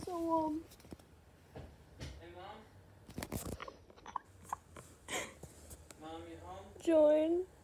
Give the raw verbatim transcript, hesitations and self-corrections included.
So, um... Hey, Mom? Mom, you home? Join.